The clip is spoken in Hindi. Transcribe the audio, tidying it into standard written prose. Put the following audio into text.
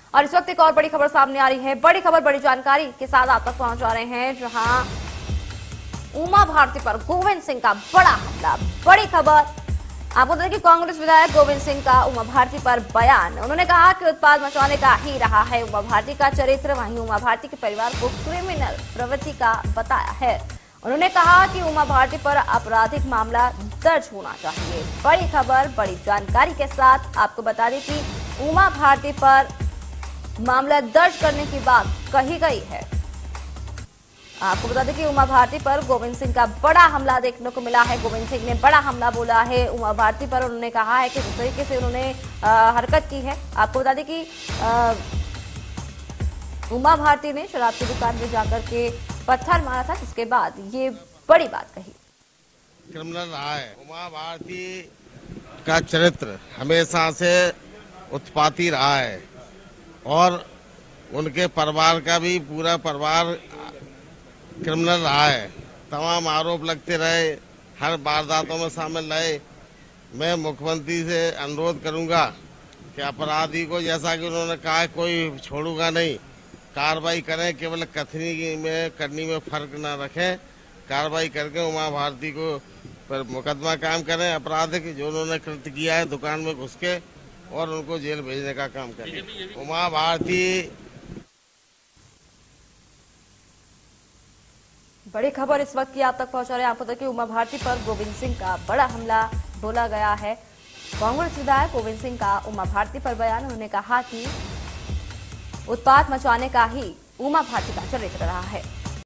और इस वक्त एक और बड़ी खबर सामने आ रही है। बड़ी खबर, बड़ी जानकारी के साथ आप तक पहुंचा रहे हैं, जहां उमा भारती पर गोविंद सिंह का बड़ा हमला। बड़ी खबर आपको बता दें कि कांग्रेस विधायक गोविंद सिंह का उमा भारती पर बयान। उन्होंने कहा कि उत्पाद मचाने का ही रहा है उमा भारती का चरित्र। वहीं उमा भारती के परिवार को क्रिमिनल प्रवृत्ति का बताया है। उन्होंने कहा कि उमा भारती पर आपराधिक मामला दर्ज होना चाहिए। बड़ी खबर, बड़ी जानकारी के साथ आपको बता दें कि उमा भारती पर मामला दर्ज करने की बात कही गई है। आपको बता दें कि उमा भारती पर गोविंद सिंह का बड़ा हमला देखने को मिला है। गोविंद सिंह ने बड़ा हमला बोला है उमा भारती पर। उन्होंने कहा है कि जिस तरीके से उन्होंने हरकत की है। आपको बता दें कि उमा भारती ने शराब की दुकान में जाकर के पत्थर मारा था, जिसके बाद ये बड़ी बात कही। क्रिमिनल रहा है। उमा भारती का चरित्र हमेशा से उत्पाती रहा है और उनके परिवार का भी पूरा परिवार क्रिमिनल रहा है। तमाम आरोप लगते रहे, हर वारदातों में शामिल रहे। मैं मुख्यमंत्री से अनुरोध करूंगा कि अपराधी को, जैसा कि उन्होंने कहा, कोई छोड़ूंगा नहीं, कार्रवाई करें। केवल कथनी में करनी में फर्क न रखें, कार्रवाई करके उमा भारती को पर मुकदमा काम करें आपराधिक, जो उन्होंने कृत्य किया है दुकान में घुस के, और उनको जेल भेजने का काम करें। उमा भारती बड़ी खबर इस वक्त की आप तक पहुंचा रहे हैं। आपको बता कि उमा भारती पर गोविंद सिंह का बड़ा हमला बोला गया है। कांग्रेस विधायक गोविंद सिंह का उमा भारती पर बयान। उन्होंने कहा कि उत्पात मचाने का ही उमा भारती का चरित्र रहा है।